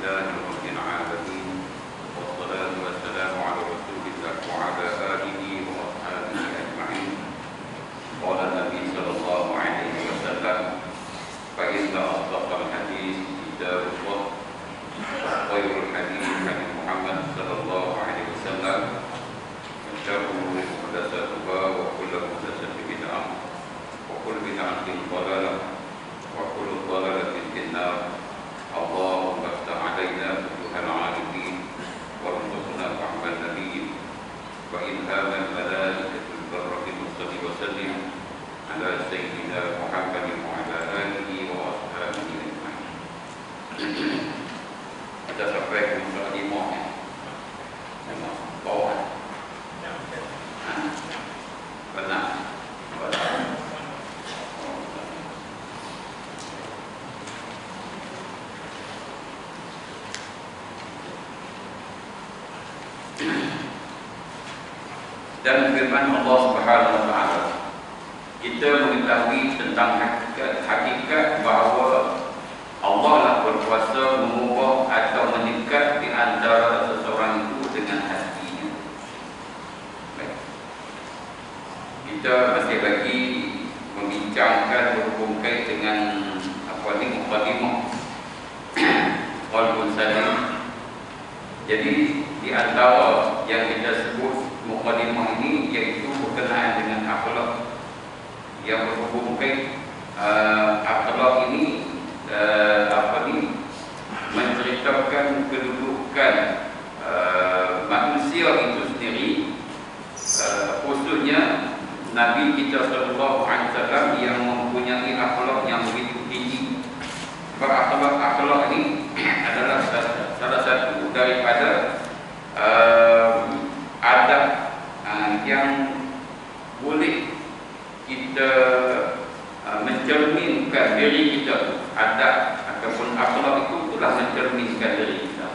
لله رب العالمين والصلاة والسلام على رسول الله وعلى آله وأصحابه أجمعين. قال النبي صلى الله عليه وسلم: فإن أصدق الحديث كتاب الله وخير الحديث حديث محمد صلى الله عليه وسلم وشر الأمور محدثاتها وكل محدثة بدعة وكل بدعة ضلالة وكل ضلالة في النار. اللهم افتح علينا فتوح العارفين وارزقنا فهم النبيين وإلهام الملائكة البرة المصطفى وسلم على سيدنا محمد وعلى آله وأصحابه أجمعين. Ada sampai ke muka lima memang bawah benar. Dan firman Allah Subhanahu wa taala, kita mengetahui tentang hakikat bahawa Allah lah berkuasa mengubah atau menyekat di antara seseorang itu dengan hatinya. Baik. Kita masih lagi membincangkan berhubungan dengan mukadimah qalbun salim. Jadi di antara yang kita sebut mukadimah ini iaitu berkenaan dengan akhlak yang berhubungan akhlak ini menceritakan kedudukan manusia itu sendiri, khususnya Nabi kita sallallahu alaihi wasallam yang mempunyai akhlak yang begitu tinggi. Sebab akhlak ini adalah salah satu daripada adab yang boleh kita mencerminkan diri kita. Adab ataupun akhlak itu telah mencerminkan diri kita.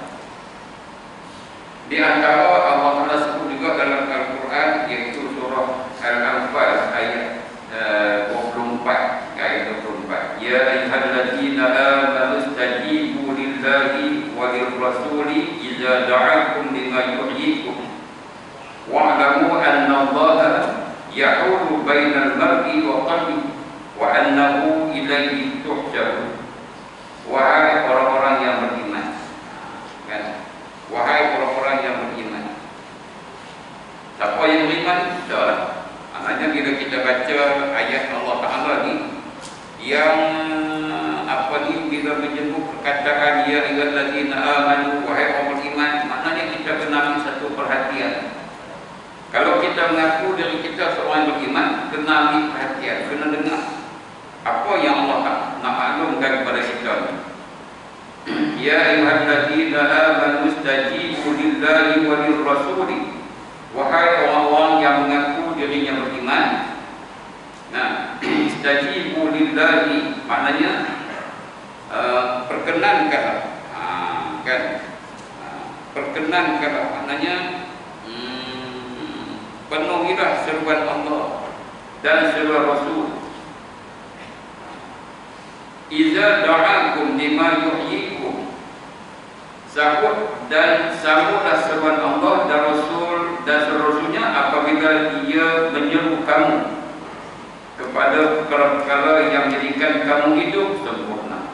Di antara Allah Taala sebut juga dalam Al-Quran, iaitu surah Al-Anfal ayat 24, ayat 24. Ya ayyuhalladzina amanu istajibu lillahi wa lirrasuli idza da'akum lima yuhyikum wa'lamu anna Allaha yahulu bainal mar'i wa qalbihi wa annahu ilaihi tuhsyarun. Wahai orang-orang yang beriman, kan? Wahai orang-orang yang beriman. Siapa yang beriman? Sudahlah. Maknanya bila kita baca ayat Allah Taala ni yang bila menyebut perkataan ya ayyuhallazina amanu, wahai orang beriman, maknanya kita kena ambil satu perhatian. Kalau kita mengaku diri kita seorang beriman, kena ambil perhatian, kena dengar apa yang Allah nak maklumkan kepada kita. Ya ayyuhalladzina amanu istajibu lillahi wa lirrasuli, wahai orang-orang yang mengaku dirinya beriman. Nah, istajibu lillahi maknanya perkenankanlah, kan? Perkenankanlah maknanya penuhilah seruan Allah dan seruan Rasul. Iza da'akum lima yuhyikum, sahut dan sambutlah seruan Allah dan Rasul dan seterusnya apabila dia menyeru kamu kepada perkara yang menjadikan kamu hidup sempurna.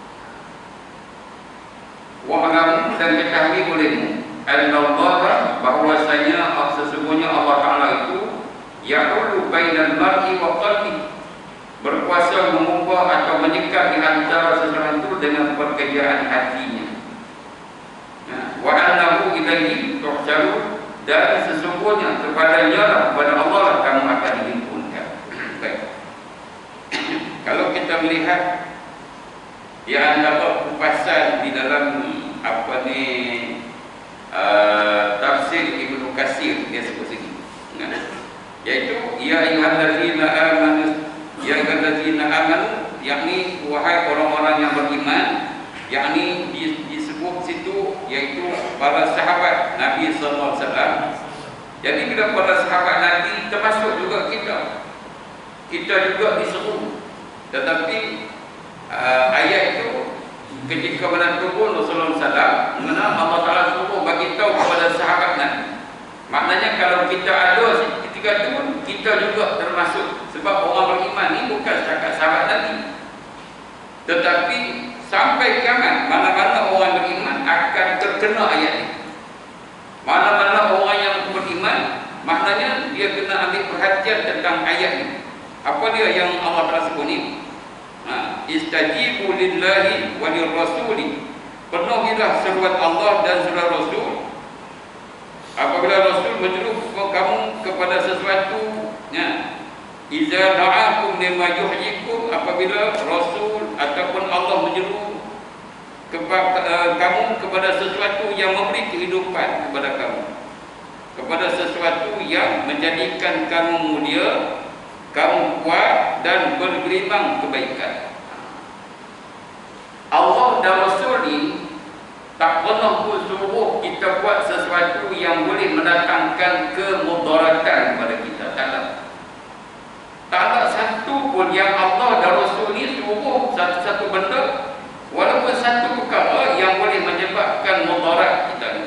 Wa'lamu, dan ketahui olehmu annallaha, bahwasanya sesungguhnya Allah Ta'ala itu yahulu bainal mar'i wa qalbi, berkuasa mengubah atau menyekat di antara seseorang itu dengan pekerjaan hatinya. Wa annahu ilaihi tuhsyarun, dan sesungguhnya kepadanya lah, kepada Allah lah kamu akan dihimpunkan. Baik. Kalau kita melihat di antara kupasan di dalam tafsir Ibnu Katsir, dia sebut sini, yaitu ya ayyuhallazina amanu, ya ayyuhallazina amanu, yakni wahai orang-orang yang beriman, yakni disebut situ yaitu para sahabat Nabi sallallahu alaihi wasallam. Jadi bila para sahabat Nabi termasuk juga kita juga diseru. Tetapi ayat itu ketika mana turun Rasulullah SAW, mana Allah Ta'ala suruh bagi tahu kepada sahabat Nabi. Maknanya kalau kita ada ketika itu pun kita juga termasuk, sebab orang beriman ni bukan setakat sahabat Nabi, tetapi sampai kiamat mana-mana orang beriman akan terkena ayat ini. Mana-mana orang yang beriman, maknanya dia kena ambil perhatian tentang ayat ini. Apa dia yang Allah Ta'ala sebut ni? Istajibu lillahi wa lirrasuli. Penuhilah seruan Allah dan seruan Rasul. Apabila Rasul menyeru kamu kepada sesuatu, iza da'akum lima yuhyikum, apabila Rasul ataupun Allah menyeru kamu kepada sesuatu yang memberi kehidupan kepada kamu, kepada sesuatu yang menjadikan kamu mulia, kamu kuat dan bergelimang kebaikan. Allah dan Rasul ni tak pernah pun suruh kita buat sesuatu yang boleh mendatangkan kemudaratan kepada kita. Tak ada satu pun yang Allah dan Rasul ni suruh satu-satu benda, walaupun satu perkara yang boleh menyebabkan mudarat kita.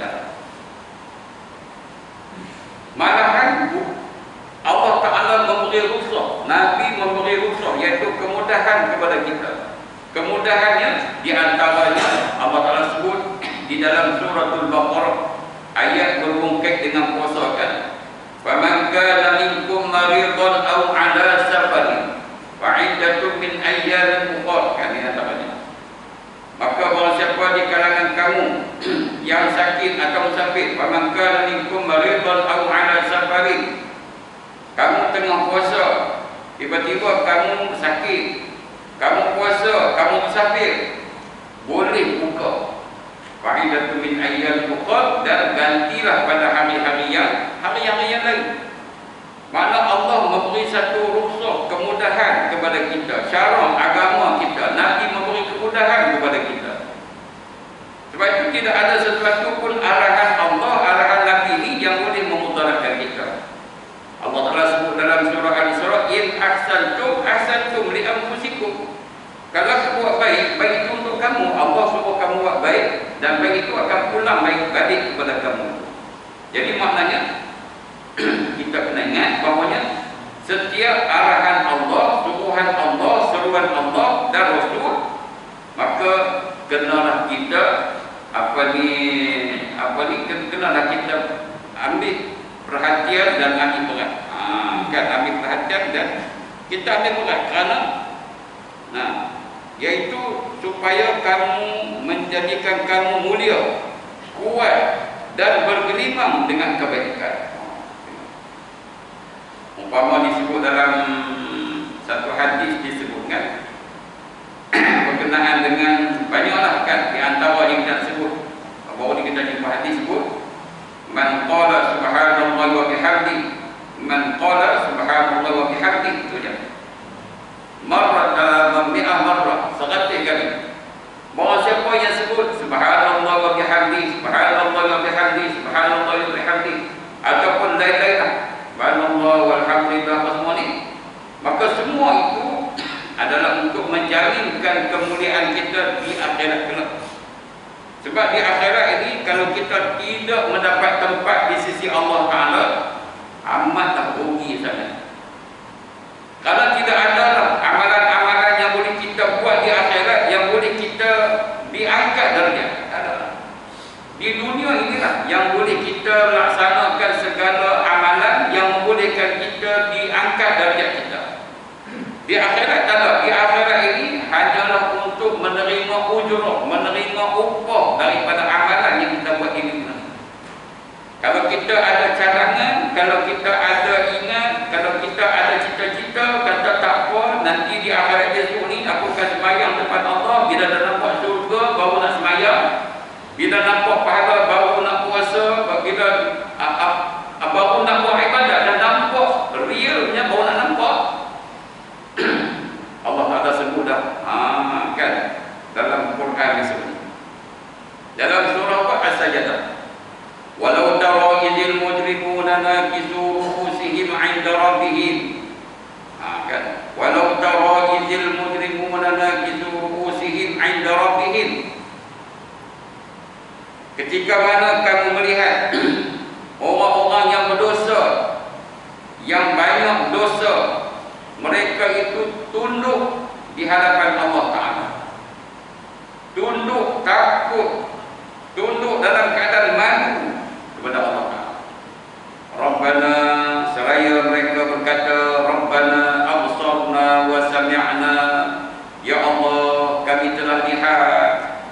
Malahan Allah Ta'ala memberi rukhsah, Nabi memberi rukhsah, iaitu kemudahan kepada kita. Kemudahannya di antaranya Allah Ta'ala sebut di dalam suratul Baqarah, ayat berhubungan dengan puasa kan. Faman kana minkum maridan aw ala safarin fa iddatun min ayyamin ukhra, kan ini antaranya. Maka barang siapa di kalangan kamu yang sakit atau musafir, faman kana minkum maridan aw ala safarin, kamu tengah puasa, tiba-tiba kamu sakit, kamu puasa, kamu musafir, boleh buka. Fa'idatu min ayyam ukhra, dan gantilah pada hari-hari yang lain. Mana Allah memberi satu rukhsah, kemudahan kepada kita. Syarak agama kita, Nabi memberi kemudahan kepada kita. Sebab itu tidak ada sesuatu pun arahan Allah, arahan Nabi ini yang boleh memudaratkan kita. Allah Ta'ala sebut dalam surah Al-Isra, in ahsantum li anfusikum. Kalau kamu buat baik, baik itu untuk kamu. Allah suruh kamu buat baik, dan baik itu akan pulang baik balik kepada kamu. Jadi maknanya kita kena ingat bahawanya setiap arahan Allah, suruhan Allah, seruan Allah dan Rasul, maka kenalah kita kenalah kita ambil perhatian dan ambil berat. Kan ambil perhatian dan kita ambil berat kerana iaitu supaya kamu menjadikan kamu mulia, kuat dan bergelimang dengan kebaikan. Umpama disebut dalam satu hadis disebutkan berkenaan dengan banyaklah kan di antara yang kita sebut. Baru ni kita jumpa hadis sebut man qala subhanallah wa bihamdi, man qala subhanallah wa bihamdi, itu je. Marrah mi'ah marrah, 100 kali. Bahawa siapa yang sebut subhanallah wa bihamdi, subhanallah wa bihamdi, subhanallah wa bihamdi, ataupun lain-lain lah, subhanallah walhamdulillah, apa semua ni, maka semua itu adalah untuk menjaminkan kemuliaan kita di akhirat kelak. Sebab di akhirat ini kalau kita tidak mendapat tempat di sisi Allah Ta'ala, amatlah rugi sangat. Kalau tidak ada amalan-amalan yang boleh kita buat di akhirat, yang boleh kita diangkat darjah, tak ada. Di dunia inilah yang boleh kita laksanakan segala amalan yang membolehkan kita diangkat darjah kita. Di akhirat tak ada. Di akhirat ini hanyalah untuk menerima ujurah, menerima upah daripada amalan yang kita buat ini. Kalau kita ada cadangan, kalau kita ada ingat, kalau kita ada cita-cita, kata tak apa, nanti di akhirat esok ni aku akan sembahyang depan Allah. Bila dah nampak syurga baru nak sembahyang, bila nampak pahala baru nak puasa, bila baru nak buat ibadat, dan nampak realnya baru nak nampak. Allah Ta'ala sebut dah kan dalam Quran disebut dalam surah apa? As-Sajdah, walau tara idil mujrimuna nakisu ru'usihim 'inda rabbihim, kan, walau tara idil mujrimuna nakisu ru'usihim 'inda rabbihim, Ketika mana kamu melihat orang-orang yang berdosa, yang banyak dosa, mereka itu tunduk di hadapan Allah Ta'ala, tunduk, takut, tunduk dalam keadaan malu kepada Allah Ta'ala. Rabbana, seraya mereka berkata, Rabbana absarna wa sami'na, ya Allah, kami telah lihat,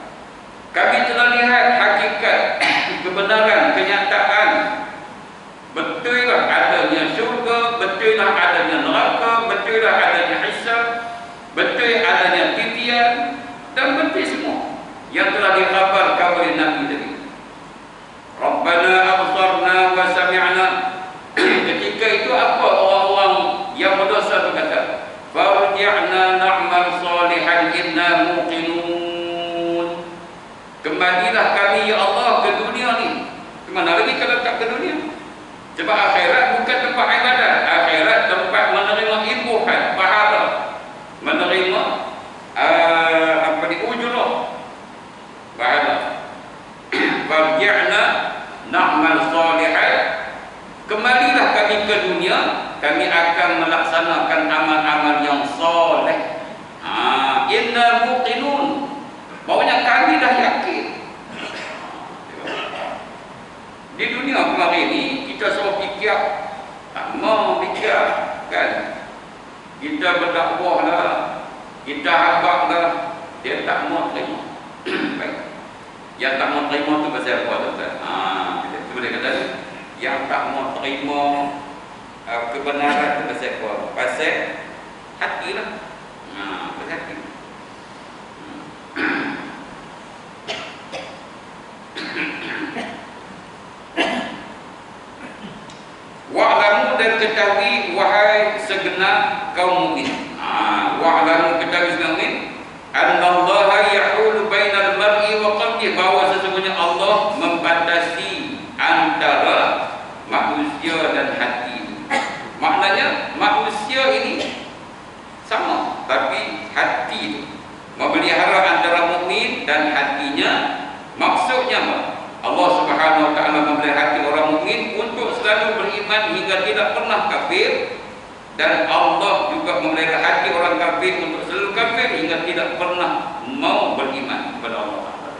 hakikat kebenaran, kenyataan, betullah adanya syurga, betullah adanya neraka, betullah adanya hisab, betul adanya titian, dan betul semua yang telah dikhabarkan oleh Nabi tadi. Rabbana absarna wa sami'na. Ketika itu apa orang-orang yang berdosa berkata, farji'na na'mal salihan inna muqinun. Kembalilah kami ya Allah ke dunia ni. Kemana lagi kalau tak ke dunia? Sebab akhirat bukan tempat ibadat. Akhirat tempat menerima imbuhan, pahala, menerima ujurah, pahala. Farji'na na'mal salihan. Kembalilah kami ke dunia, kami akan melaksanakan amal-amal yang soleh. Inna muqinun. Bawanya kami dah yakin. Di dunia kemarin ni kita selalu fikir, tak mau fikir kan. Kita berdakwah lah, kita agak lah, dia tak mau terima. Baik. Yang tak mau terima tu pasal apa tuan? Kita boleh kata yang tak mau terima kebenaran tu pasal apa? Pasal hati lah. Pasal hati. Wa'lamu, dan ketahui wahai segenap kaum mukmin. Wa'lamu, ketahui segenap mukmin, annallaha yahulu bainal mar'i wa qalbi, bahawa sesungguhnya Allah membatasi antara manusia dan hati. Maknanya manusia ini sama, tapi hati itu memelihara antara mukmin dan hatinya. Maksudnya apa? Allah Subhanahu wa taala memelihara hati orang mukmin untuk selalu beriman hingga tidak pernah kafir, dan Allah juga memelihara hati orang kafir untuk selalu kafir hingga tidak pernah mau beriman kepada Allah Taala.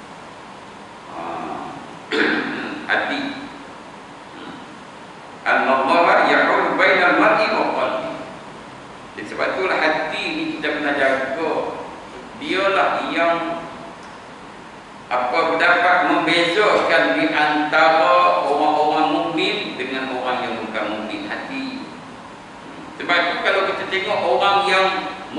Hati. An-nallaha yahulu bainal mar'i wa qalbi. Jadi sebab itulah hati ni kita kena jaga. Dialah yang dapat membezakan di antara orang-orang mukmin dengan orang yang bukan mukmin, hati. Sebab itu kalau kita tengok orang yang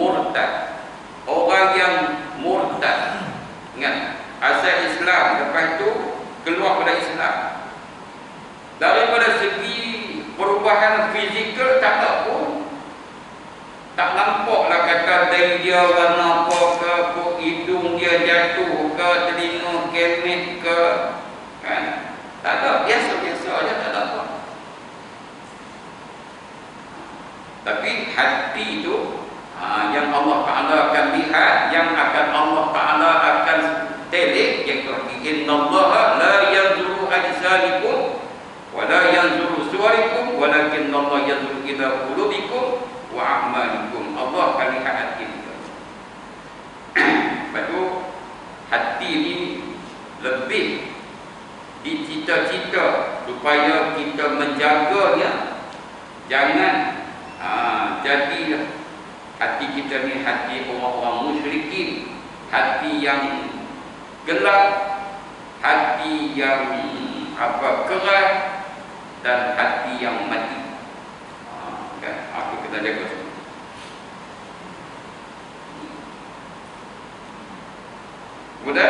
murtad, ingat asal Islam, lepas itu keluar pada Islam, daripada segi perubahan fizikal tak ada pun, tak nampaklah kata dari dia warna apa ke, hidung dia jatuh ke, telinga kemet ke, kan? Tak ada, biasa-biasa aja, tak ada apa. Tapi hati itu yang Allah Ta'ala akan lihat, yang akan Allah Ta'ala akan telik, iaitu innallaha la yanzuru ajsalikum wa la yanzuru suwarikum walakin Allah yanzuru ila qulubikum wa a'malikum. Allah akan lihat hati kita. Sebab tu hati ni lebih dicita-cita supaya kita menjaganya. Jangan jadilah hati kita ni hati orang-orang musyrikin, hati yang gelap, hati yang keras, dan hati yang mati. Kan? Aku kena jaga semua. Kemudian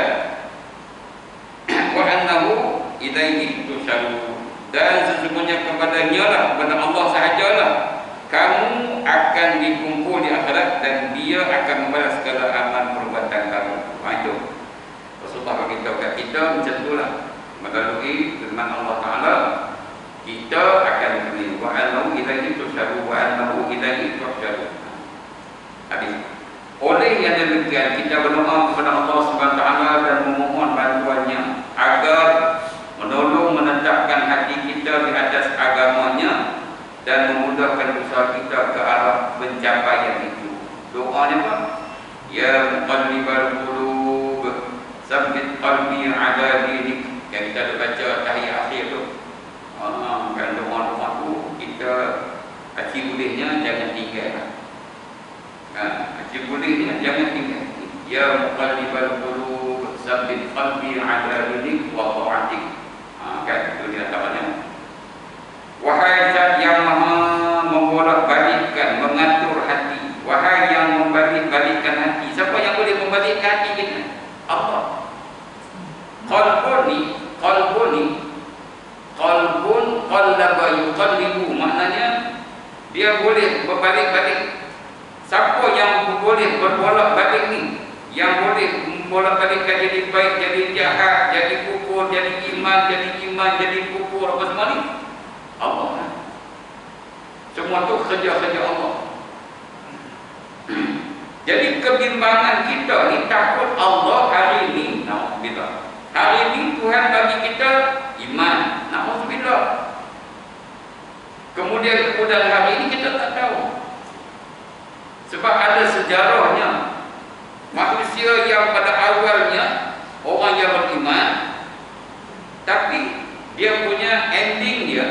wa annahu ilaihi tusharun, dan sesungguhnya kepadanya lah, kepada Allah sahajalah kamu akan dikumpul di akhirat, dan dia akan membalas segala amal perbuatan kamu. Itu Rasulullah beritahu kat kita macam itulah, melalui firman Allah Ta'ala kita akan diberi wa annahu ilaihi tusharun wa annahu ilaihi tusharun. Habis. Oleh yang demikian kita berdoa kepada Allah Subhanahu Wa Taala dan memohon bantuannya agar Sabit qalbi ala dinik, yang kita ada baca tahiyat akhir tu. Kan doa-doa tu kita aci bolehnya jangan tinggal. Aci bolehnya jangan tinggal. Ya muqallibal qulub sabit qalbi ala dinik wa ta'atik. Kan itu di antaranya. Wahai zat yang maha membolak-balikkan, mengatur hati. Wahai yang membalik-balikkan hati. Siapa yang boleh membalikkan hati kita? Allah. Qalbun qallaba yuqallibu, maknanya dia boleh berbalik-balik. Siapa yang boleh berbolak-balik ni? Yang boleh membolak-balikkan jadi baik, jadi jahat, jadi kufur, jadi iman, jadi kufur, apa semua ni? Allah. Semua tu kerja-kerja Allah. Jadi kebimbangan kita ni takut Allah hari ini, na'udzubillah. Hari ini Tuhan bagi kita iman, na'udzubillah. Kemudian hari ini kita tak tahu. Sebab ada sejarahnya. Manusia yang pada awalnya orang yang beriman, tapi dia punya ending dia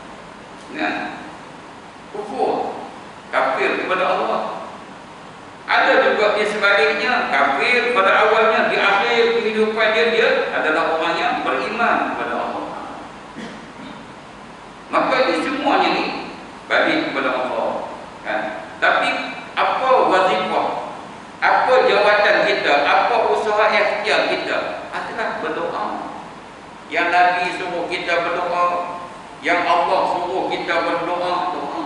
kufur, kafir kepada Allah. Ada juga di sebaliknya, kafir pada awalnya, di akhir kehidupan dia adalah orang yang beriman kepada Allah. Maka ini semuanya ni balik kepada Allah, kan? Tapi apa wazifah, apa jawatan kita, apa usaha ikhtiar kita adalah berdoa. Yang Nabi suruh kita berdoa, yang Allah suruh kita berdoa, doa.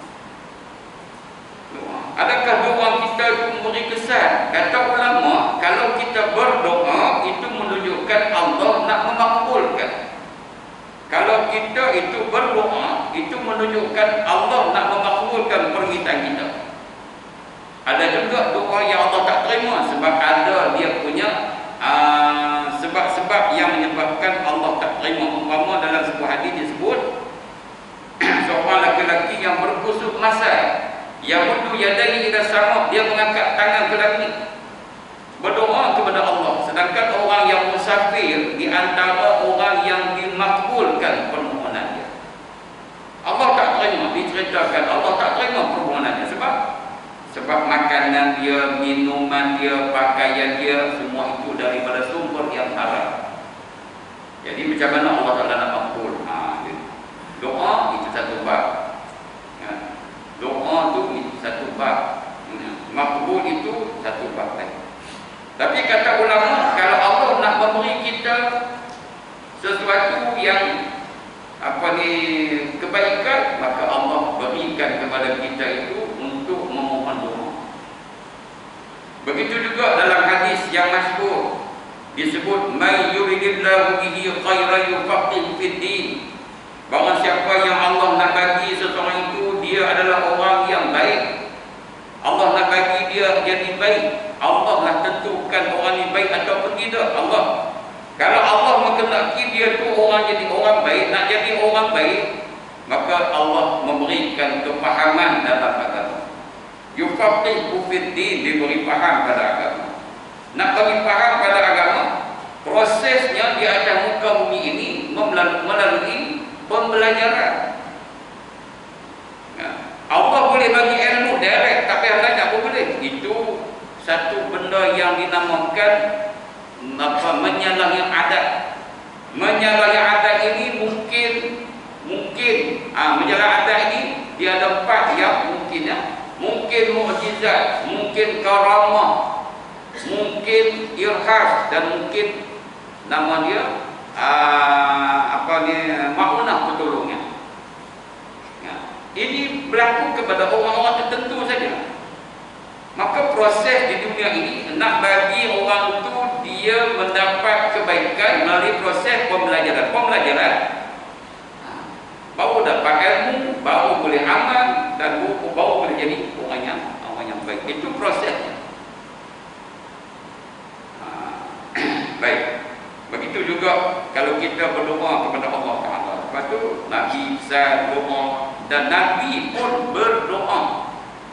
Adakah doa kita itu memberi kesan? Kata ulama, kalau kita berdoa itu menunjukkan Allah nak memakbulkan. Kalau kita itu berdoa itu menunjukkan Allah nak memakbulkan permintaan kita. Ada juga doa yang Allah tak terima sebab ada dia punya sebab-sebab yang menyebabkan Allah tak terima. Umpama dalam sebuah hadis disebut seorang laki-laki yang berkusuk masai, yang mudu yadai ila sama, dia mengangkat tangan ke langit berdoa kepada Allah. Sedangkan orang yang musafir di antara orang yang dimakbulkan permohonan dia. Allah tak terima, diceritakan Allah tak terima permohonannya sebab makanan dia, minuman dia, pakaian dia, semua itu daripada sumber yang haram. Jadi macam mana Allah Ta'ala nak makbul? Doa itu satu bab. Doa tu satu bab. Makbul itu satu bab lain. Tapi kata ulama, kalau Allah nak memberi kita sesuatu yang kebaikan, maka Allah berikan kepada kita itu untuk memohon doa. Begitu juga dalam hadis yang masyhur disebut may yuridillahu bihi khairan yufaqihu fid din. Bahawa siapa yang Allah nak bagi seseorang itu, dia adalah orang yang baik. Allah nak bagi dia jadi baik. Allah lah tentukan orang ini baik ataupun tidak. Allah. Kalau Allah mengendaki dia tu orang jadi orang baik, nak jadi orang baik, maka Allah memberikan kefahaman dalam agama. Yufaqihu fid din, diberi faham pada agama. Nak bagi faham pada agama, prosesnya di atas muka bumi ini melalui pembelajaran. Allah boleh bagi ilmu direct, tapi yang lain tak boleh. Itu satu benda yang dinamakan menyalahi adat. Menyalahi adat ini mungkin menyalahi adat ini dia ada 4 yang mungkin ya. Mungkin mukjizat, mungkin karamah, mungkin irhas, dan mungkin nama dia maunah pertolongan. Ini berlaku kepada orang-orang tertentu saja. Maka proses di dunia ini nak bagi orang itu dia mendapat kebaikan melalui proses pembelajaran. Baru dapat ilmu, baru boleh amal, dan baru boleh jadi orang yang baik. Itu prosesnya. Baik. Begitu juga kalau kita berdoa kepada Allah Taala. Lepas tu Nabi Isa doa, dan Nabi pun berdoa.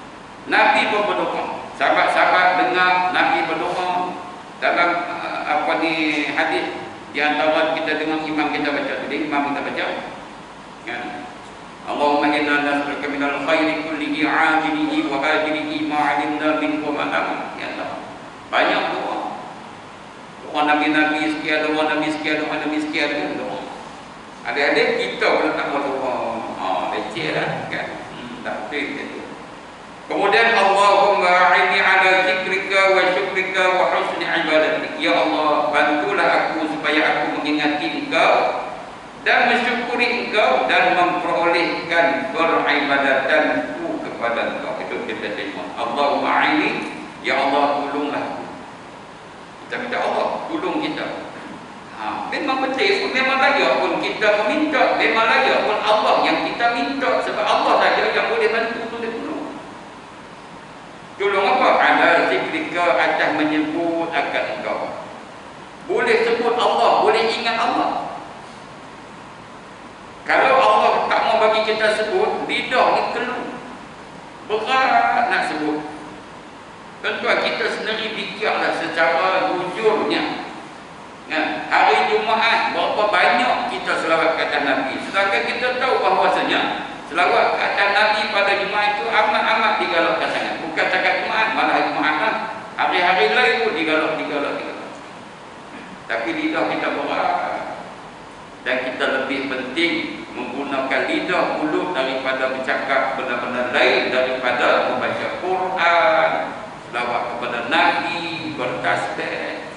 Nabi pun berdoa. Sahabat-sahabat dengar Nabi berdoa dalam apa ni hadis di antara kita dengan imam kita baca. Jadi imam kita baca kan. Allahumma inna nas'aluka minal khairi kullihi 'ajilihi wa ajilihi ma 'alimna minhu wa ma lam. Ya Allah. Banyak doa. Doa Nabi-Nabi sekian, doa Nabi sekian, doa Nabi sekian doa. Adik-adik kita pun tak mau doa. Leceh lah kan. Tak betul. Kemudian Allahumma a'inni ala zikrika wa syukrika wa husni ibadatik. Ya Allah, bantulah aku supaya aku mengingati Engkau dan mensyukuri Engkau dan memperolehkan beribadatanku kepada Engkau. Itu kita terima. Allahumma a'inni, ya Allah tolonglah aku. Kita minta Allah tolong kita. Memang betul, memang layak pun kita meminta, memang layak pun Allah yang kita minta, sebab Allah saja yang boleh bantu, boleh tolong. Tolong apa? Ala zikrika, atas menyebut akan Engkau. Boleh sebut Allah, boleh ingat Allah. Kalau Allah tak mau bagi kita sebut, lidah ni keluh, berat nak sebut. Tuan-tuan, kita sendiri fikirlah secara jujurnya. Nah, hari Jumaat berapa banyak kita selawat ke atas Nabi. Sedangkan kita tahu bahawasanya selawat ke atas Nabi pada Jumaat itu amat-amat digalakkan sangat. Bukan cakap Jumaat, malah hari Jumaat lah. Hari-hari lain pun digalak. Tapi lidah kita berat. Dan kita lebih penting menggunakan lidah mulut daripada bercakap benda-benda lain, daripada membaca Quran, selawat kepada Nabi, bertasbih.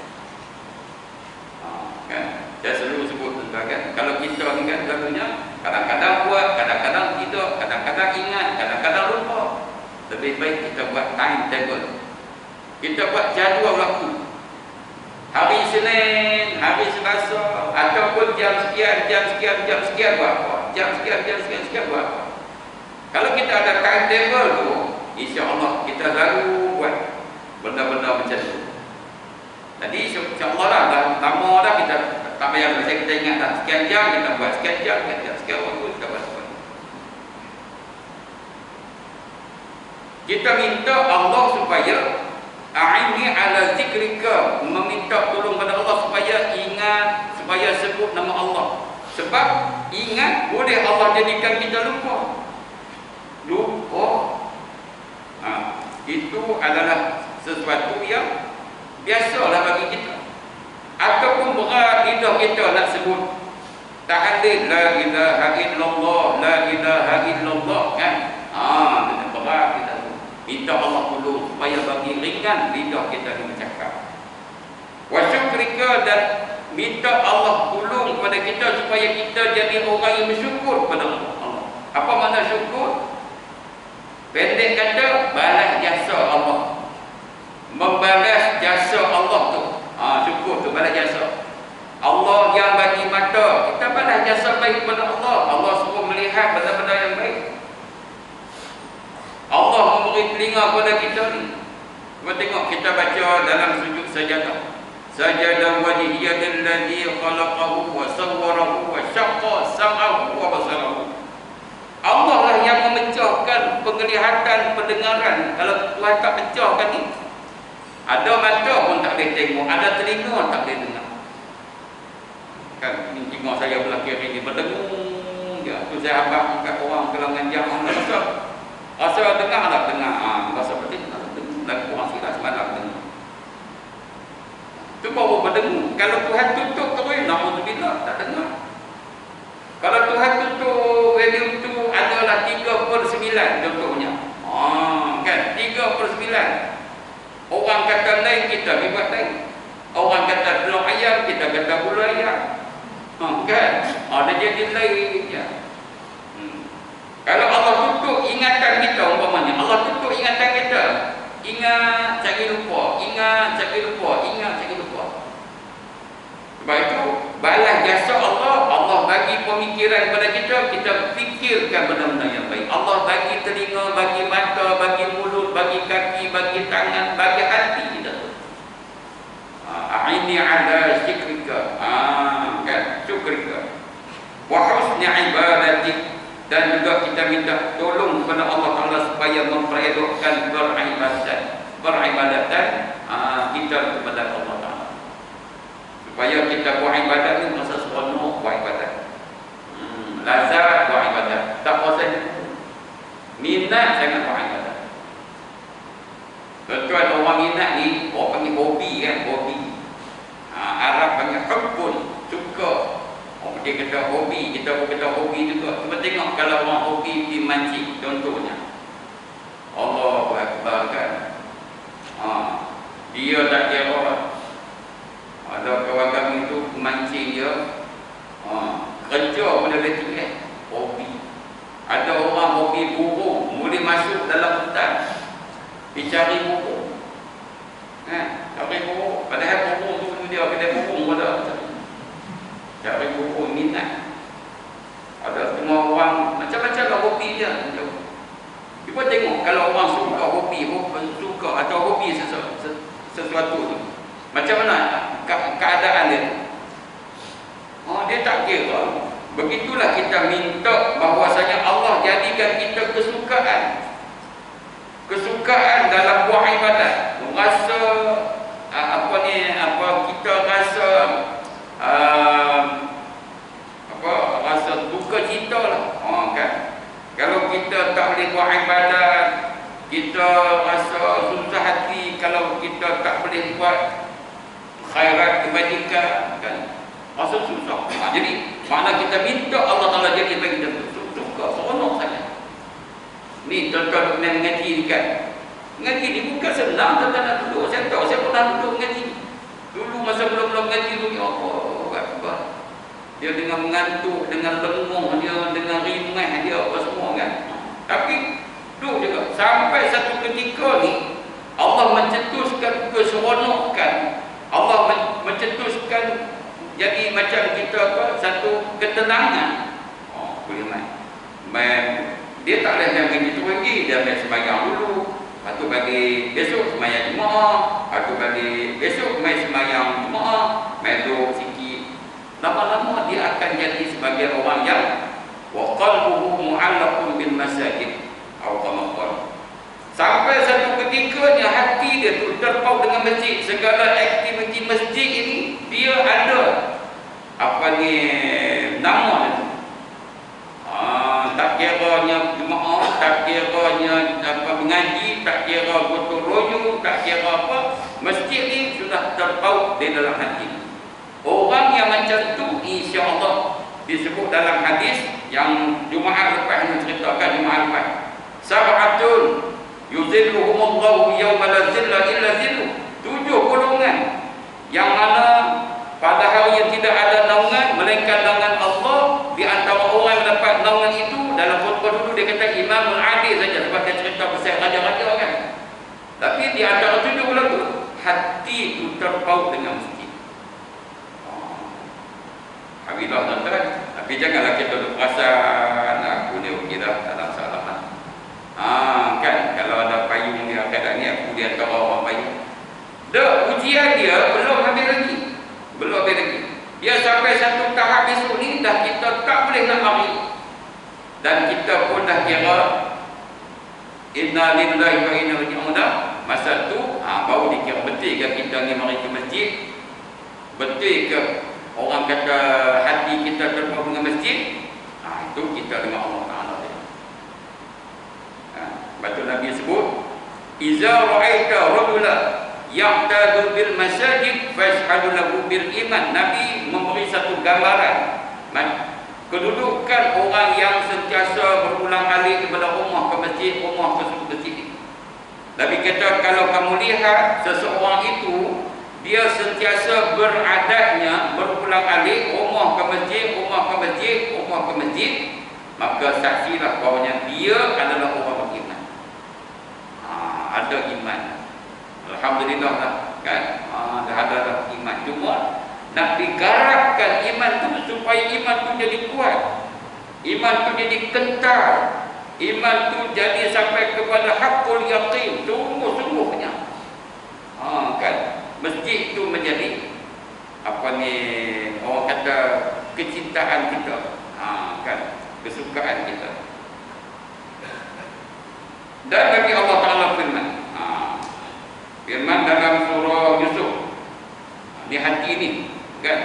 Kan? Saya selalu sebut kan, kalau kita ni kan selalunya kadang-kadang buat, kadang-kadang tidak, kadang-kadang ingat, kadang-kadang lupa. Lebih baik kita buat timetable. Kita buat jadual waktu. Hari Senin, hari Selasa, ataupun jam sekian buat apa? Jam sekian buat apa? Kalau kita ada timetable tu, insya-Allah kita selalu buat benda-benda macam tu. Jadi insya-Allah lah, dah lama dah kita tak payah baca, kita ingat dah sekian jam kita buat, sekian waktu kita buat. Kita minta Allah supaya a'inni ala zikrika, meminta tolong pada Allah supaya ingat, supaya sebut nama Allah. Sebab ingat boleh Allah jadikan kita lupa. Itu adalah sesuatu yang biasalah bagi kita. Ataupun berat lidah kita nak sebut tahlil la ilaha illallah, la ilaha illallah kan. Dengan berat kita minta Allah tolong supaya bagi ringan lidah kita ni bercakap. Wa syukrika, dan minta Allah tolong kepada kita supaya kita jadi orang yang bersyukur kepada Allah. Apa makna syukur? Pendek kata, balas jasa Allah. Membalas jasa Allah tu. Syukur tu balas jasa. Allah yang bagi mata, kita balas jasa baik kepada Allah. Allah suruh melihat benda-benda yang baik. Allah memberi telinga kepada kita ni. Cuba tengok kita baca dalam sujud sajadah. Sajadah wajhiyya lillazi khalaqahu wa sawwarahu wa syaqqa sam'ahu wa basarahu. Allah lah yang memecahkan penglihatan, pendengaran. Kalau Tuhan tak pecahkan ni, ada mata pun tak boleh tengok, ada telinga tak boleh dengar. Kan ini tengok saya belah kiri ni berdengung je. Tu saya habaq kat orang kelangan jam rasa dengar tak dengar. Rasa betul dan kurang sikit semalam dengar. Tu baru berdengung. Kalau Tuhan tutup terus, naudzubillah, tak dengar. Kalau Tuhan tutup radio tu adalah 3/9 contohnya. Kan 3/9. Orang kata lain, kita buat lain. Orang kata telur ayam, kita kata bulu ayam. Kan? Ada jadi lain je. Kalau Allah tutup ingatan kita, umpamanya Allah tutup ingatan kita, ingat cari lupa, ingat cari lupa, ingat cari lupa. Sebab itu balas jasa Allah. Allah bagi pemikiran kepada kita, kita fikirkan benda-benda yang baik. Allah bagi telinga, bagi mata, bagi mulut, bagi kaki, bagi tangan, bagi hati kita. A'inni ala zikrika, kan, syukrika wa husni ibadatik, dan juga kita minta tolong kepada Allah Taala supaya memperelokkan beribadatan kita kepada Allah Taala. supaya kita buat ibadat ni masa seronok buat ibadat. Lazat buat ibadat. Tak bosan. Minat sangat buat ibadat. Tentu ada orang minat ni, orang panggil hobi kan, hobi. Arab panggil hubbun, suka. Orang dia kata hobi, kita pun kata hobi juga. Cuba tengok kalau orang hobi pergi mancing, contohnya. Allahu Akbar kan. Dia tak kira. Ada kawan kami tu mancing dia. Kerja pun dia tinggal. Hobi. Ada orang hobi burung, boleh masuk dalam hutan. Dicari burung. Cari burung. Padahal burung tu dia kedai burung pun ada. Cari burung minat. Ada semua orang macam-macam lah hobi dia. Cuba tengok kalau orang suka hobi, suka atau hobi sesuatu tu, macam mana keadaan dia? Dia tak kira. Begitulah kita minta bahwasanya Allah jadikan kita kesukaan dalam buat ibadat. Rasa kita rasa rasa duka cita lah. Kan? Kalau kita tak boleh buat ibadat, kita rasa susah hati kalau kita tak boleh buat khairat kebajikan, kan? Rasa susah. Jadi mana kita minta Allah Taala jadi bagi kita suka, seronok sangat. Ni tuan-tuan yang mengaji ni kan. Mengaji ni bukan senang tuan-tuan nak duduk. Saya tahu, saya pernah duduk mengaji. Dulu masa belum mengaji tu, ya Allah, dia dengan mengantuk, dengan lenguh dia, dengan rimah dia, apa semua kan. Tapi duduk juga. Sampai satu ketika ni Allah mencetuskan keseronokan. Allah mencetuskan jadi macam kita satu ketenangan. Boleh main. Dia tak boleh main gitu lagi. Dia main sembahyang dulu. Lepas tu bagi besok sembahyang Jumaat. Lepas tu bagi besok main sembahyang Jumaat. Main duduk sikit. Lama-lama dia akan jadi sebagai orang yang wa qalbuhu mu'allaqun bil masajid atau kama qala. Sampai satu ketikanya hati dia tu terpaut dengan masjid. Segala aktiviti masjid ini dia ada nama dia. Tak kiranya jemaah, tak kiranya mengaji, tak kira gotong royong, tak kira apa, masjid ni sudah terpaut di dalam hati. Orang yang macam tu insya-Allah disebut dalam hadis yang Jumaat lepas yang ceritakan Jumaat lepas. Sab'atun yuzilluhumullahu yawma la zilla illa zilluh. 7 golongan yang mana pada hari yang tidak ada naungan melainkan naungan Allah. Di antara orang yang mendapat naungan itu dalam khutbah dulu dia kata Imamul Adil saja, sebab dia cerita pasal raja-raja kan. Tapi di antara 7 golongan itu hati itu terpaut dengan masjid. Alhamdulillah tuan-tuan. Tapi janganlah kita perasan aku ni okey dah, tak ada masalah. Kan kalau ada payung ni kadang ni aku di antara orang payung. Dah ujian dia belum habis lagi. Dia sampai satu tahap besok ni dah kita tak boleh nak lari. Dan kita pun dah kira inna lillahi wa inna ilaihi raji'un. Masa tu baru dikira betul ke kita ni mari ke masjid. Betul ke orang kata hati kita terpaut dengan masjid. Itu kita dengan Allah Ta'ala. Betul Nabi sebut iza ra'aita rajula ya'tadu bil masajid fashhadu lahu bil iman. Nabi memberi satu gambaran kedudukan orang yang sentiasa berulang alik kepada rumah ke masjid, rumah ke masjid. Nabi kata kalau kamu lihat seseorang itu dia sentiasa beradatnya berulang alik rumah ke masjid, rumah ke masjid, rumah ke masjid, maka saksilah bahawanya dia adalah orang beriman. Ada iman. Alhamdulillah lah kan. Dah ada iman. Cuma nak digarapkan iman tu supaya iman tu jadi kuat, iman tu jadi kental, iman tu jadi sampai kepada hakul yaqin, sungguh-sungguhnya. Kan masjid tu menjadi orang kata kecintaan kita, kan kesukaan kita. Dan bagi Allah Ta'ala firman dalam surah Yusuf, di hati ini kan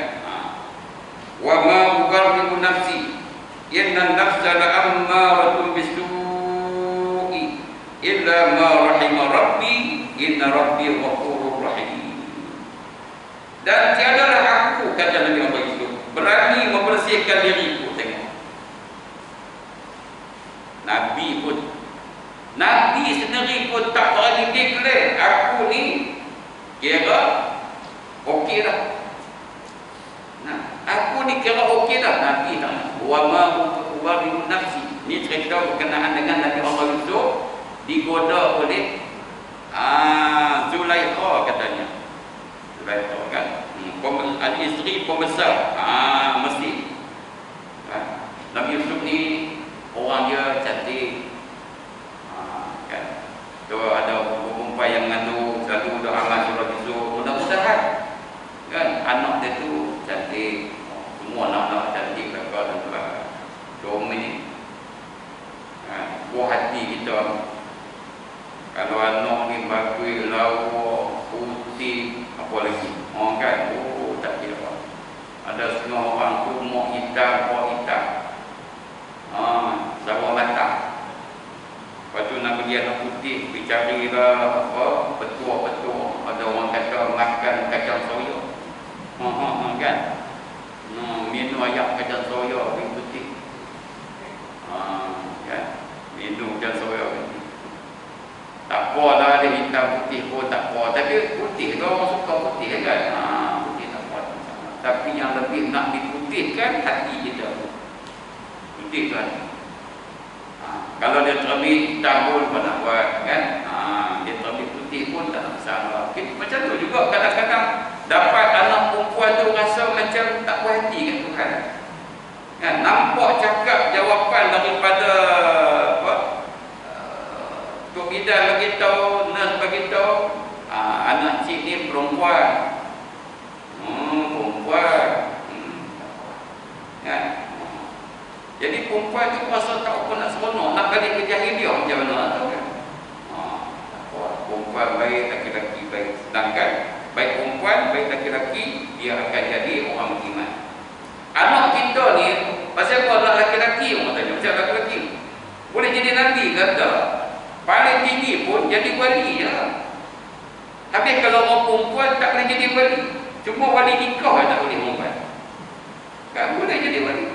nafsi inna nafsa la'ammaratun bisu'i illa ma rahima rabbi inna rabbi ghafurur rahim. Dan tiadalah aku, kata Nabi Allah itu, berani membersihkan diriku. Tengok, Nabi sendiri pun tak berani declare aku ni kira okey dah. Aku ni kira okey dah. Nabi tak. Wa ma ubaru nafsi. Ni cerita berkenaan dengan Nabi Allah Yusuf digoda oleh Zulaikha katanya. Zulaikha kan, isteri pembesar Mesir. Nabi Yusuf ni orang dia cantik. Kan. Tu ada perempuan yang mengandung selalu doa amal surah Yusuf. Mudah-mudahan kan anak dia tu cantik. Semua anak-anak cantik kakak dan sebagainya. Suami ni buah hati kita. Kalau anak ni bagus, lawa, putih, apa lagi? Orang kan, tak kira. Ada setengah orang tu mau hitam, buah hitam. Sabar mata. Lepas tu nak pergi anak putih, pergi carilah apa, petua-petua. Ada orang kata makan kacang soya. Kan? Minum ayam kacang soya yang putih. Kan? Minum kacang soya putih. Tak apalah dia hitam putih pun tak apa. Tapi putih tu orang suka putih kan? Putih tak apa. Tapi yang lebih nak diputihkan hati kita. Putih tu hati. Kalau dia terbit hitam pun nak buat kan? Dia terbit putih pun tak ada masalah. Macam tu juga kadang-kadang dapat anak perempuan tu rasa macam tak puas hati kan Tuhan. Kan? Nampak cakap jawapan daripada apa? Tok Bidan beritahu, nurse beritahu, anak cik ni perempuan. Perempuan. Kan? Jadi perempuan tu rasa tak apa nak seronok, nak balik ke jahiliah macam mana tu kan? Perempuan baik, laki-laki baik. Sedangkan baik perempuan, baik laki-laki, dia akan jadi orang beriman. Anak kita ni, pasal apa anak laki-laki? Orang tanya, macam laki-laki boleh jadi nabi ke tak? Paling tinggi pun jadi wali je. Habis kalau orang perempuan tak boleh jadi wali, cuma wali nikah tak boleh perempuan. Kan boleh jadi wali.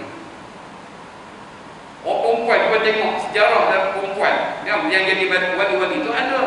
Orang perempuan, cuba tengok sejarah dalam perempuan yang jadi wali-wali itu ada.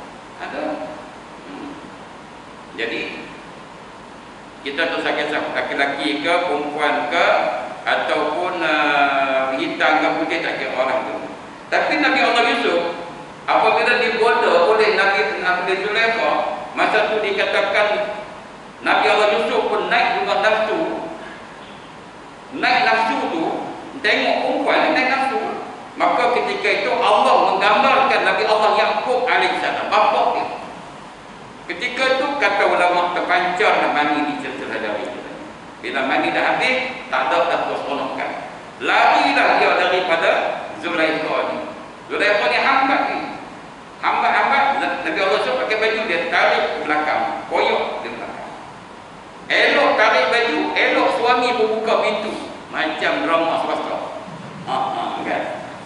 Jadi kita tu kisah laki-laki ke, perempuan ke, ataupun hitam ke putih, tak kira orang tu. Tapi Nabi Allah Yusuf apabila digoda oleh Nabi Zulaikha, masa tu dikatakan Nabi Allah Yusuf pun naik juga nafsu. Naik nafsu tu, tengok perempuan naik nafsu. Maka ketika itu Allah menggambarkan Nabi Allah Yaqub alaihissalam, bapa dia. Ketika itu kata ulama terpancar nak mandi di celah dari itu. Bila mandi dah habis, tak ada dah terseronokkan. Larilah dia daripada Zulaikha ni. Zulaikha ni hambat ni. Hambat Nabi Allah Yusuf pakai baju dia tarik ke belakang, koyok di belakang. Elok tarik baju, elok suami membuka pintu. Macam drama swasta. Kan?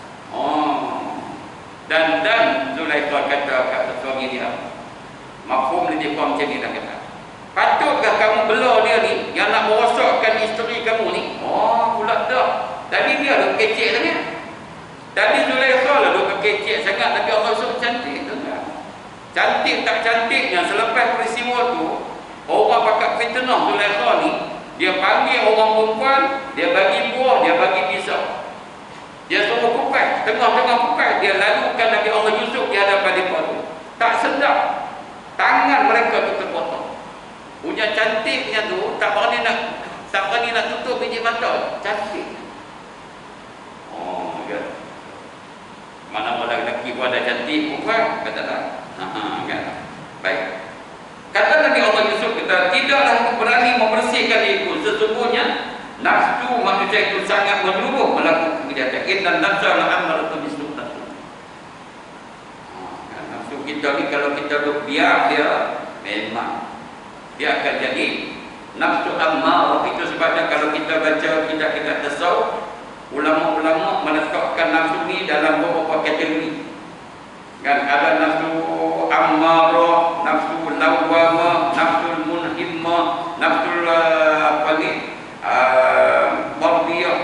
Dan Zulaikha kata suami dia, mafhum dia faham macam ni dah kata. Patutkah kamu bela dia ni yang nak merosakkan isteri kamu ni? Pula dah. Tadi dia duk kecek sangat. Tadi Zulaikha lah duk kecek sangat. Nabi Allah Yusuf cantik tu kan. Cantik tak cantiknya selepas peristiwa tu, orang pakat fitnah Zulaikha ni, dia panggil orang perempuan, dia bagi buah, dia bagi pisau. Dia suruh kukai, tengah-tengah kukai, dia lalukan Nabi Allah Yusuf di hadapan mereka tu. Tak sedap, tangan mereka tu terpotong. Punya cantiknya tu tak berani nak tutup biji mata. Cantik. Kan. Mana orang lelaki pun ada cantik perempuan, kata tak? Kan. Baik. Kata Nabi Allah Yusuf kata, tidaklah aku berani membersihkan diriku. Sesungguhnya nafsu manusia itu sangat menyuruh melakukan kejahatan. Inna nafsa la'ammaratun bisu'i. Nafsu kita ni kalau kita duk biar dia, memang dia akan jadi nafsu ammarah. Itu sebabnya kalau kita baca kitab-kitab tasawuf, Bahkan nafsu ni dalam beberapa kategori. Kan ada nafsu ammarah, nafsu lawwamah, nafsu munhimmah, nafsu mardiyah.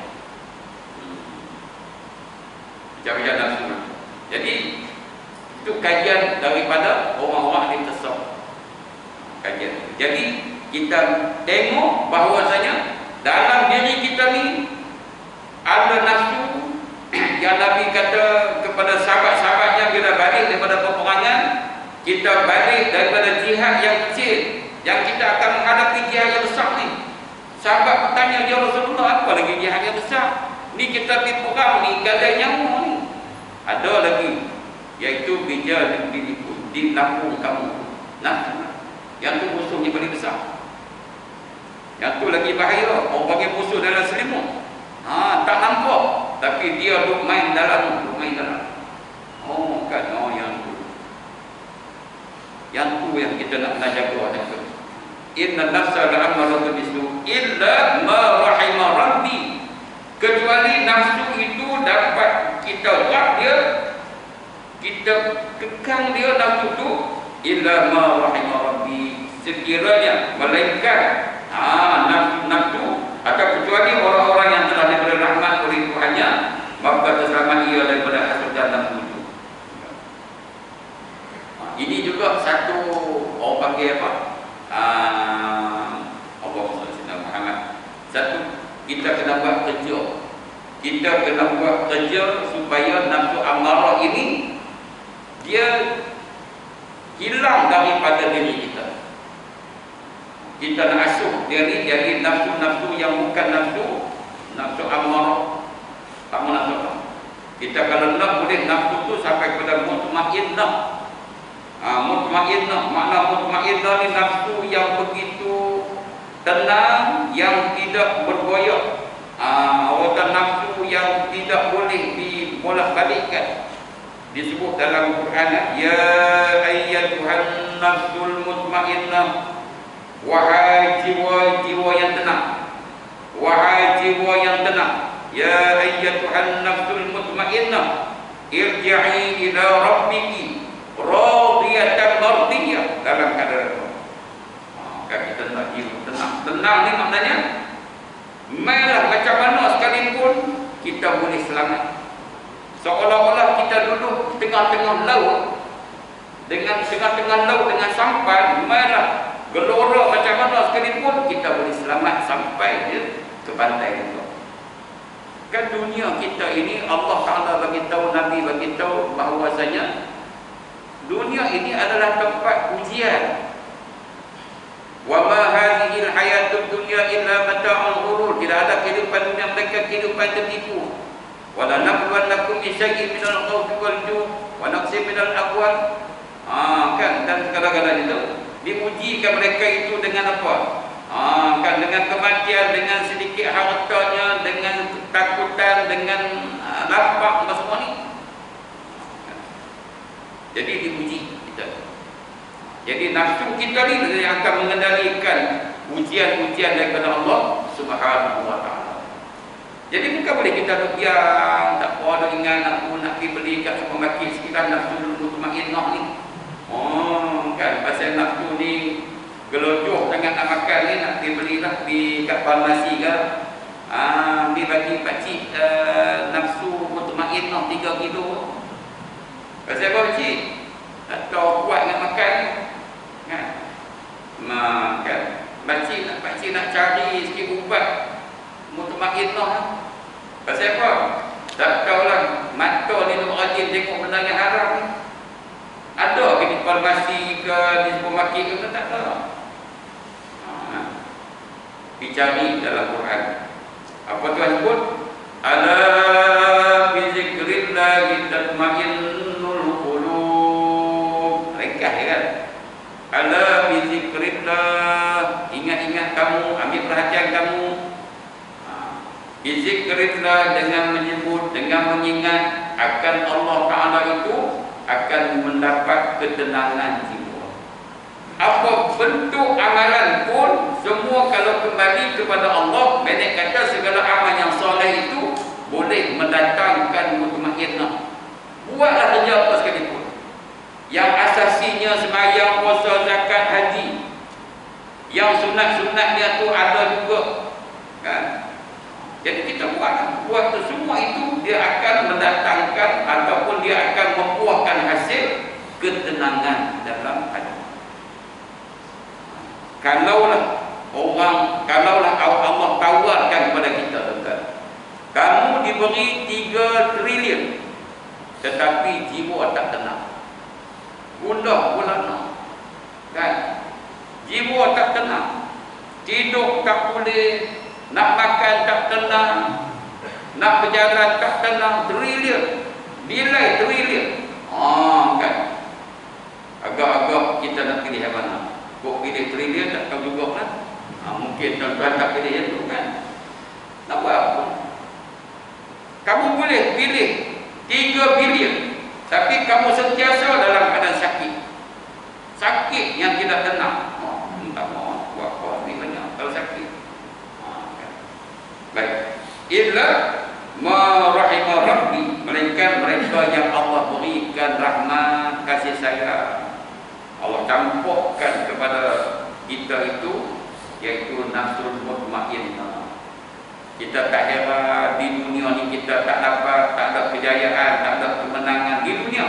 Macam-macam nafsu. Jadi itu kajian daripada orang-orang yang tersebut. Kajian. Jadi kita tengok bahawasanya dalam diri kita ni ada nafsu yang Nabi kata kepada sahabat-sahabatnya bila balik daripada peperangan, kita balik daripada jihad yang kecil, yang kita akan menghadapi jihad yang besar ni. Sahabat bertanya, ya Rasulullah, apa lagi jihad yang besar? Ni kita pergi perang ni, gadai nyawa ni. Ada lagi, iaitu bija di lambung kamu. Nah, yang tu musuhnya paling besar. Yang tu lagi bahaya. Orang bagi musuh dalam selimut, tak nampak, tapi dia duk main dalam. Oh kan, yang tu yang kita nak jaga. Inna nafsa la'ammaratun bisu illa ma rahima rabbi. Kecuali nafsu itu dapat kita rak dia, kita kekang dia nafsu tu, illa ma rahima rabbi, sekiranya melainkan nafsu atau kecuali orang-orang yang telah diberi rahmat oleh Tuhannya, maka terselamat ia daripada hasutan nafsu itu. Ini juga satu orang panggil apa? Allahumma salli ala Muhammad. Satu, kita kena buat kerja. Kita kena buat kerja supaya nafsu amarah ini dia hilang daripada diri kita. Kita nak asuh diri jadi nafsu-nafsu yang bukan nafsu amarah. Tak nak nafsu. Kita kalau nak boleh nafsu tu sampai kepada mutmainnah. Mutmainnah, makna mutmainnah ni nafsu yang begitu tenang, yang tidak bergoyah. Atau nafsu yang tidak boleh dibolak-balikkan. Disebut dalam Quran, ya ayyatuhan nafsul mutmainnah, wahai jiwa-jiwa yang tenang, wahai jiwa yang tenang, ya ayyatuhan nafsul mutmainnah, irji'i ila rabbiki radiyatan mardiyah. Dalam keadaan itu kan kita nak jiwa tenang. Tenang ni maknanya mainlah macam mana sekalipun kita boleh selamat. Seolah-olah kita duduk tengah-tengah laut, dengan tengah-tengah laut dengan sampan, mainlah gelora macam mana sekalipun kita boleh selamat sampai ke pantai itu. Kan dunia kita ini Allah Ta'ala bagi tahu, Nabi bagi tahu bahawasanya dunia ini adalah tempat ujian. Wa ma hadhihi al-hayatud dunya illa mata'ul ghurur. Tidak ada kehidupan dunia mereka kehidupan tertipu. Wa la nabluwannakum bi syai'in minal khawfi wal ju' wa naqsin minal amwal. Kan, dan segala-galanya itu diujikan mereka itu dengan apa? Kan, dengan kematian, dengan sedikit hartanya, dengan ketakutan, dengan lapar, semua ni. Jadi diuji kita. Jadi nafsu kita ni yang akan mengendalikan ujian-ujian daripada Allah Subhanahu wa Ta'ala. Jadi bukan boleh kita diam, tak apa, nak ingat aku nak pergi beli kat supermarket sekitar nafsu mutmainnah ni. Kan pasal nafsu ni gelojoh sangat nak makan ni, nak pergi belilah di kat farmasi ke. Dia bagi pakcik nafsu mutmainnah 3 kilo. Pasal apa pakcik? Tak tahu kuat nak makan kan. Kan pakcik nak cari sikit ubat mutmainnah. Pasal apa? Tak tahulah mata ni nak rajin tengok benda yang haram ni. Ada ke di farmasi ke di supermarket ke, tak tahu. Dicari dalam Quran. Apa Tuhan sebut? Ala bi zikrillah tatma'innul qulub. Ringkas kan? Ala bi zikrillah, ingat-ingat kamu, ambil perhatian kamu. Bi zikrillah, dengan menyebut, dengan mengingat akan Allah Ta'ala itu akan mendapat ketenangan jiwa. Apa bentuk amalan pun, semua kalau kembali kepada Allah, pendek kata segala amal yang soleh itu boleh mendatangkan Buatlah kerja apa sekalipun. Yang asasinya sembahyang, puasa, zakat, haji. Yang sunat-sunatnya tu ada juga. Kan? Jadi kita buat tu semua itu dia akan mendatangkan ataupun dia akan membuahkan hasil ketenangan dalam hati. Kalaulah Allah tawarkan kepada kita, tuan-tuan, kamu diberi 3 triliun tetapi jiwa tak tenang, gundah gulana, kan? Jiwa tak tenang, tidur tak boleh, nak makan tak tenang, nak berjalan tak tenang, triliun, nilai triliun. Kan? Agak-agak kita nak pilih yang mana? Kok pilih triliun tak tahu juga kan? Mungkin tuan-tuan tak pilih yang tu kan? Nak buat apa? Kamu boleh pilih 3 bilion, tapi kamu sentiasa dalam keadaan sakit. Sakit yang tidak tenang. Tak mau buat apa ni banyak kalau sakit. Kan? Baik. Illa ma rahimah rabbi, melainkan mereka yang Allah berikan rahmat kasih sayang. Allah campurkan kepada kita itu, iaitu nafsul mutmainnah. Kita tak heran di dunia ni kita tak ada kejayaan, tak ada kemenangan di dunia.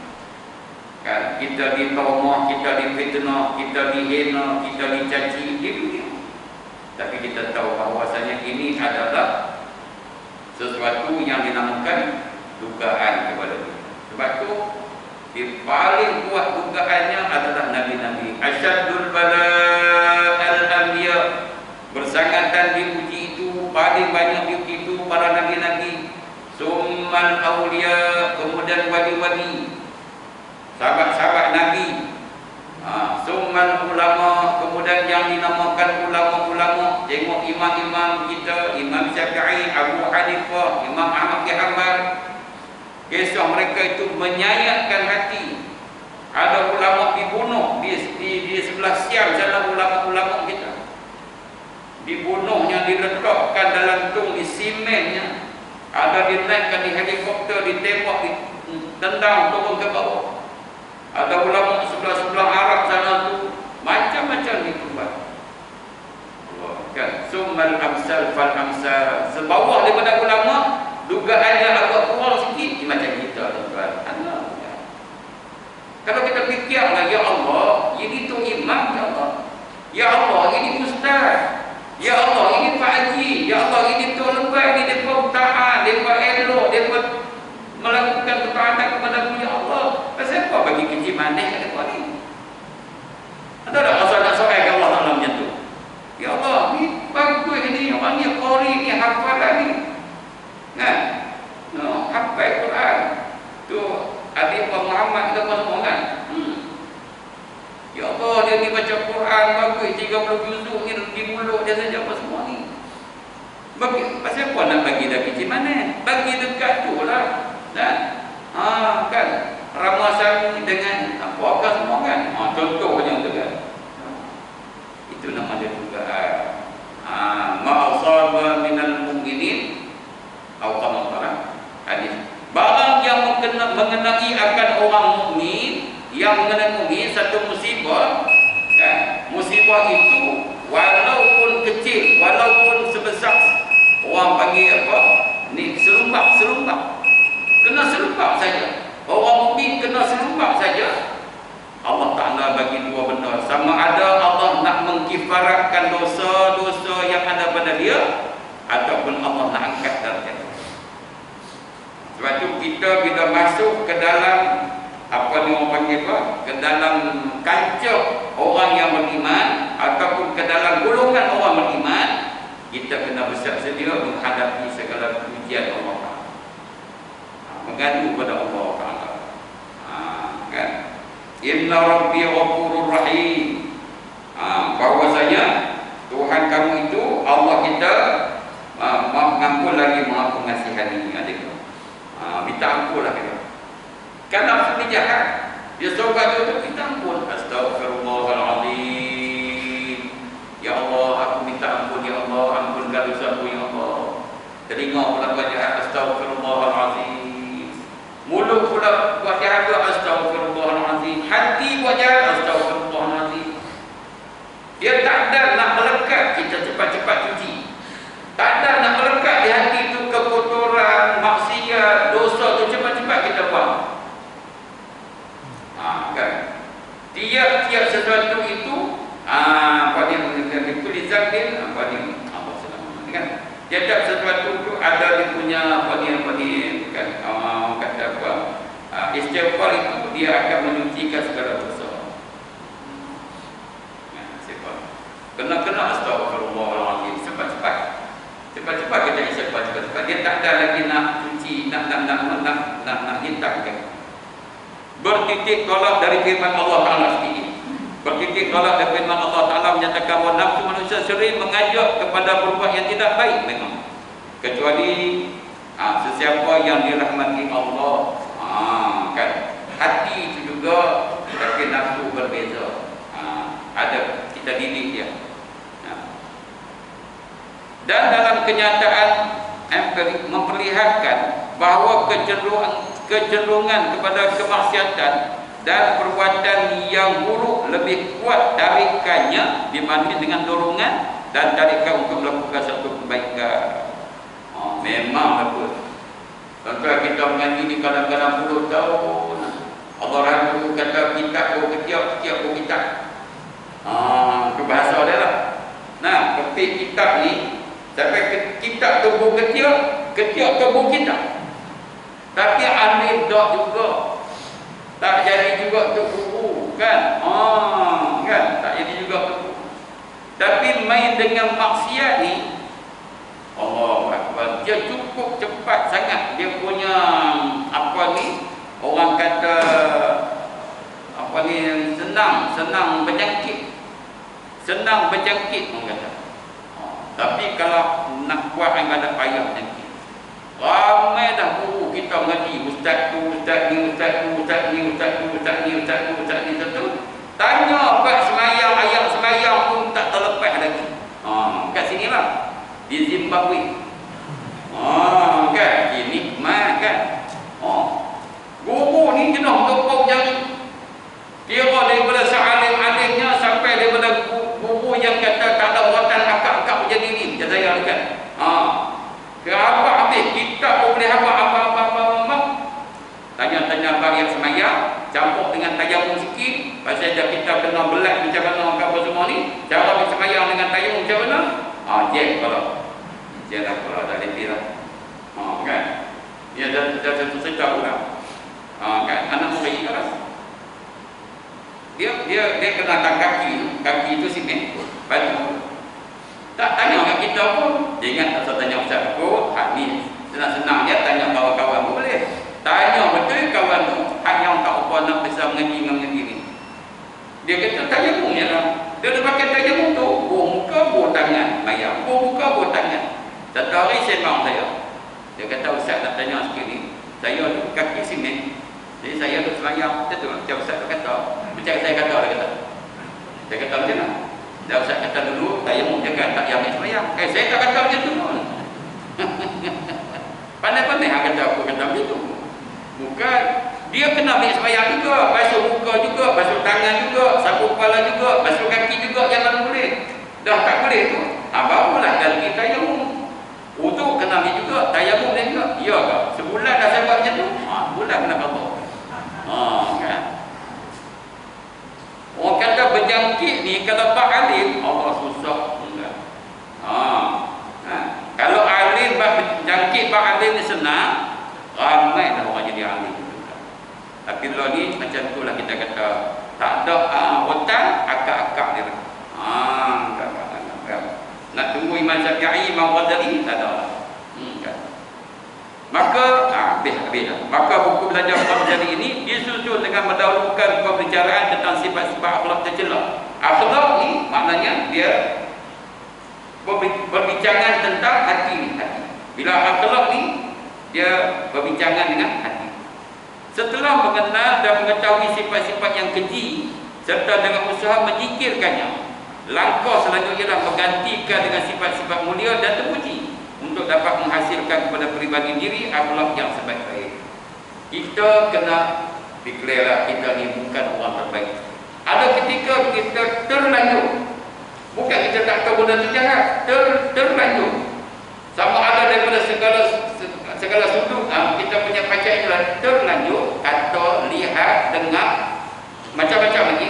Kan? Kita ditolong, kita difitnah, kita dihina, kita dicaci di dunia. Tapi kita tahu bahawasanya ini adalah sesuatu yang dinamakan dugaan kepada kita. Sebab tu di paling kuat dugaannya adalah nabi-nabi. Asyaddul bala al-anbiya, bersangatan diuji itu, paling banyak diuji itu para nabi-nabi. Summal awliya, kemudian wali-wali, sahabat-sahabat nabi. Summal ulama, kemudian yang dinamakan ulama-ulama. Tengok imam-imam kita, Imam Syafi'i, Abu Hanifah, Imam Ahmad bin Hanbal. Kisah mereka itu menyayatkan hati. Ada ulama dibunuh di sebelah siang sana, ulama-ulama kita dibunuhnya, diletakkan dalam tung, di simennya. Ada dinaikkan di helikopter, ditembak, ditendang turun ke bawah. Ada ulama sebelah-sebelah Arab sana tu, macam-macam dibuat. Kan? Summal amsal fal amsal. Sebawah daripada ulama, dugaannya agak kurang sikit macam kita, tuan-tuan. Kalau kita fikirlah, ya Allah, ini tu imam, ya Allah. Ya Allah, ini ustaz. Ya Allah, ini Pak Haji. Ya Allah, ini tu lepas, ini mereka taat, mereka elok, mereka melakukan ketaatan kepada Ya Allah. Pasal apa bagi kecil manis kat mereka ni? Ada tak rasa nak soal ke Allah Ta'ala macam tu? Ya Allah, ni bagus ni, orang ni qari ni, hafalan ni. Kan? Hafal Quran. Tu adik Pak Muhammad kita semua kan? Ya Allah, dia ni baca Quran bagus, 30 juzuk ni di mulut dia saja apa semua ni. Bagi, pasal apa nak bagi dah kecil mana? Bagi dekat tu lah. Dan kan, Ramasami dengan apa semua kan? Contohnya tu kan. Itu nama dia dugaan. Ma'asaba minal mu'minin atau kama hadis. Barang yang mengenai akan orang mukmin, yang mengenai mukmin satu musibah, kan? Musibah itu walaupun kecil, walaupun sebesar, orang panggil apa? Ni serumpak, kena serumpak saja. Orang mukmin kena serumpak saja. Allah Ta'ala bagi dua benda. Sama ada Allah nak mengkifaratkan dosa-dosa yang ada pada dia, ataupun Allah nak angkat darjat. Sebab tu kita bila masuk ke dalam apa ni orang panggil apa? Ke dalam kancah orang yang beriman, ataupun ke dalam golongan orang beriman, kita kena bersiap sedia menghadapi segala ujian Allah Ta'ala. Mengadu kepada Allah Ta'ala. Kan? Inna Rabbi Ghafurur Rahim. Bahwasanya Tuhan kamu itu, Allah kita, maaf ngampun lagi, maaf pengasihani. Minta ampun lah kita. Kalau dia jahat, dia sobat tu kita ampun. Astaghfirullahaladzim. Ya Allah, aku minta ampun. Ya Allah, ampunkan dosaku ya Allah. Telinga pula buat jahat. Astaghfirullahaladzim. Mulut pula Tiap sesuatu tu ada dia punya apa ni kan, kata apa, istighfar itu dia akan menyucikan segala dosa. Kena astagfirullahaladzim, cepat-cepat kita istighfar, cepat-cepat. Dia tak ada lagi nak cuci, nak hitamkan. Bertitik tolak dari firman Allah Ta'ala sedikit. Bertitik tolak dari firman Allah Ta'ala menyatakan bahawa nafsu manusia sering mengajak kepada berbuat yang tidak baik memang. Kecuali sesiapa yang dirahmati Allah. Kan? Hati itu juga, tapi nafsu berbeza. Ada, kita didik dia. Dan dalam kenyataan empirik memperlihatkan bahawa kecenderungan kepada kemaksiatan dan perbuatan yang buruk lebih kuat tarikannya dibanding dengan dorongan dan tarikan untuk melakukan satu kebaikan. Memang betul. Contoh kita mengaji ni kadang-kadang puluh tahun. Allah Rahman kata kitab ketiak kitab. Itu bahasa dia lah. Nah, petik kitab ni sampai kitab tubuh ketiak tubuh kitab. Tapi alif dak juga. Tak jadi juga tu buku kan? Kan? Tak jadi juga tu buku. Tapi main dengan maksiat ni, Allah Akbar, dia cukup cepat sangat dia punya apa ni, orang kata apa ni, senang berjangkit orang kata. Tapi kalau nak buat ibadat payah nanti. Ramai dah guru kita mengaji, ustaz ni tentu. Tanya buat semayang, ayat semayang pun tak terlepas lagi. Kat sini lah, di Zimbabwe. Kan, ini nikmat kan. Guru ni jenuh topok yang kira daripada sealim-alimnya sampai daripada guru yang kata tak ada uratan akak-akak menjadi ni. Jazaya kan. Kenapa habis kita boleh apa. Tanya-tanya bariat semayang, campur dengan tayamum sikit. Pasal dah kita kena belat macam mana apa semua ni. Cara bersemayang dengan tayamum macam mana? Jek kalau. Jek lah kalau dah letih lah. Kan? Dia dah satu sedap pula. Kan? Anak murid kan? Dia kenakan kaki itu simen. Batu. Tak tanya kat kita pun. Dia ingat tak usah tanya ustaz aku. Ni senang-senang dia tanya kawan-kawan pun boleh. Tanya betul kawan tu. Hak yang tak apa nak bisa mengaji dengan ni. Dia kata tayamum je lah. Dia dah pakai tayamum tu. Buah muka, buah tangan. Mayang. Buah muka, buah tangan. Satu hari sembang saya. Dia kata ustaz nak tanya sikit ni. Saya tu kaki simen. Jadi saya tu semayang. Betul macam ustaz tu kata. Macam saya kata dia kata. Saya kata macam mana? Dah ustaz kata dulu tayamum jangan tak yang semayang. Saya tak kata macam tu pun. Pandai-pandai hang kata aku kata macam tu. Bukan dia kena ambil semayang juga, basuh muka juga, basuh tangan juga, sapu kepala juga, basuh kaki juga, jangan boleh. Dah tak boleh tu. Barulah lagi tayamum. Wudu kena ambil juga, tayamum dia juga. Ya ke? Sebulan dah saya buat macam tu. Bulan kena qada. Kan? Orang kata berjangkit ni kalau bak alim, Allah susah. Kalau alim berjangkit bak alim ni senang, ramai dah orang jadi alim. Tapi kalau ni macam tu lah kita kata tak ada hutang akak-akak dia. Nak tunggu Imam Syafi'i, Imam Ghazali tak ada. Kan? Maka habis lah. Maka buku belajar Ghazali ini disusun dengan mendahulukan pembicaraan tentang sifat-sifat akhlak tercela. Akhlak ni maknanya dia berbincangan tentang hati. Bila akhlak ni dia berbincangan dengan hati. Setelah mengenal dan mengetahui sifat-sifat yang keji serta dengan usaha menyingkirkannya, langkah selanjutnya ialah menggantikan dengan sifat-sifat mulia dan terpuji untuk dapat menghasilkan kepada pribadi diri akhlak yang sebaik-baik. Kita kena declare kita ni bukan orang terbaik. Ada ketika kita terlanjur, bukan kita tak tahu benda tu jahat, terlanjur. Sama ada daripada segala sudut kita punya panca indera terlanjur kata, lihat, dengar macam-macam lagi.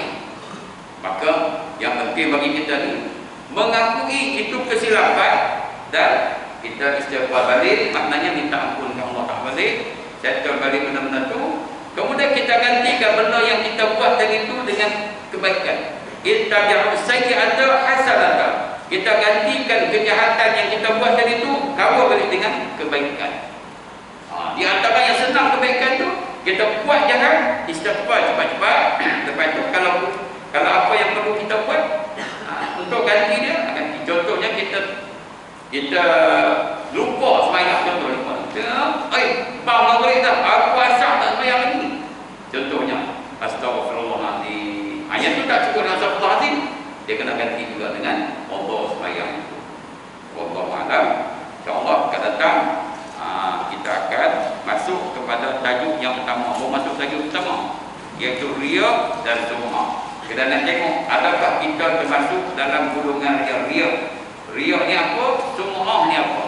Maka yang penting bagi kita ni mengakui itu kesilapan dan kita istighfar balik, maknanya minta ampun ke Allah tak balik, settle balik benda-benda tu. Kemudian kita gantikan benda yang kita buat tadi itu dengan kebaikan. Ittabi'u sayyi'ata hasanatan. Kita gantikan kejahatan yang kita buat tadi itu, kawal balik dengan kebaikan. Di antara yang senang kebaikan tu, kita buat jahat, istighfar cepat-cepat. Lepas tu kalau apa yang perlu kita buat untuk ganti dia, ganti. Contohnya kita lupa sembahyang, contoh lupa. Bang maghrib dah, aku asar tak sembahyang lagi. Contohnya, astagfirullahaladzim. Yang tu tak cukup dengan astagfirullahaladzim, dia kena ganti juga dengan Allah sembahyang itu. Wallahu a'lam. InsyaAllah akan datang kita akan masuk kepada tajuk yang pertama. Mau masuk tajuk pertama, iaitu riya dan sum'ah. Kita nak tengok adakah kita termasuk dalam golongan yang riya. Riya ni apa? Sum'ah ni apa?